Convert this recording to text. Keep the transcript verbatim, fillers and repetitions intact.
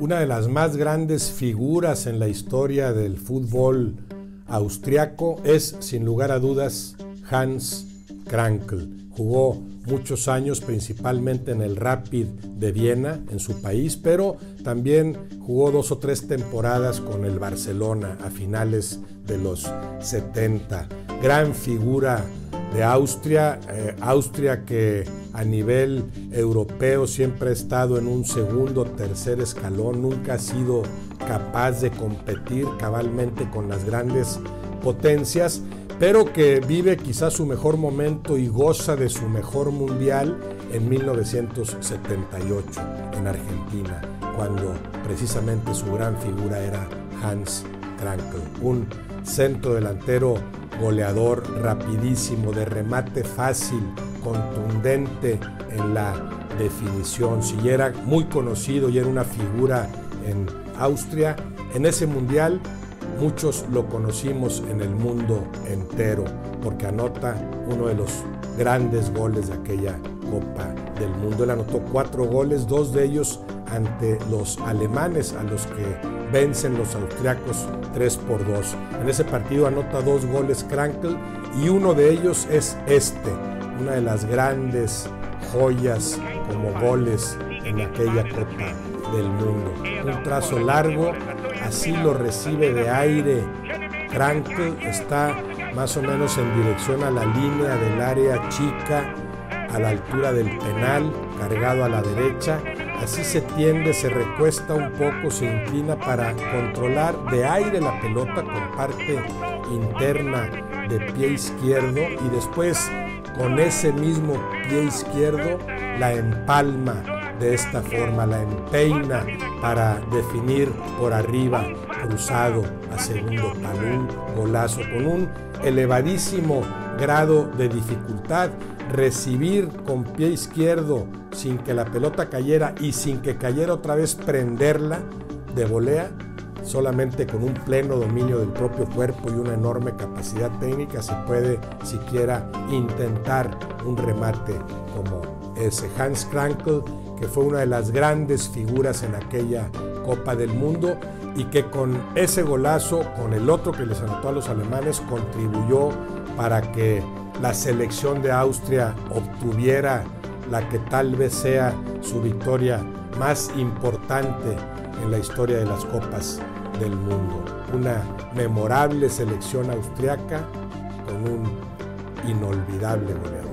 Una de las más grandes figuras en la historia del fútbol austriaco es, sin lugar a dudas, Hans Krankl. Jugó muchos años principalmente en el Rapid de Viena, en su país, pero también jugó dos o tres temporadas con el Barcelona a finales de los setenta. Gran figura de Austria, eh, Austria que a nivel europeo siempre ha estado en un segundo, tercer escalón, nunca ha sido capaz de competir cabalmente con las grandes potencias, pero que vive quizás su mejor momento y goza de su mejor mundial en mil novecientos setenta y ocho en Argentina, cuando precisamente su gran figura era Hans Krankl, un centro delantero goleador, rapidísimo, de remate fácil, contundente en la definición. Si era muy conocido y era una figura en Austria, en ese mundial muchos lo conocimos en el mundo entero, porque anota uno de los grandes goles de aquella Copa del Mundo. Él anotó cuatro goles, dos de ellos ante los alemanes, a los que vencen los austriacos tres por dos. En ese partido anota dos goles Krankl y uno de ellos es este, una de las grandes joyas como goles en aquella Copa del Mundo. Un trazo largo, así lo recibe de aire Krankl, está más o menos en dirección a la línea del área chica, a la altura del penal, cargado a la derecha. Así se tiende, se recuesta un poco, se inclina para controlar de aire la pelota con parte interna de pie izquierdo y después con ese mismo pie izquierdo la empalma de esta forma, la empeina para definir por arriba, cruzado a segundo palo, un golazo con un elevadísimo grado de dificultad. Recibir con pie izquierdo sin que la pelota cayera y sin que cayera otra vez, prenderla de volea, solamente con un pleno dominio del propio cuerpo y una enorme capacidad técnica se puede siquiera intentar un remate como ese. Hans Krankl, que fue una de las grandes figuras en aquella Copa del Mundo y que con ese golazo, con el otro que les anotó a los alemanes, contribuyó para que la selección de Austria obtuviera la que tal vez sea su victoria más importante en la historia de las Copas del Mundo. Una memorable selección austriaca con un inolvidable goleador.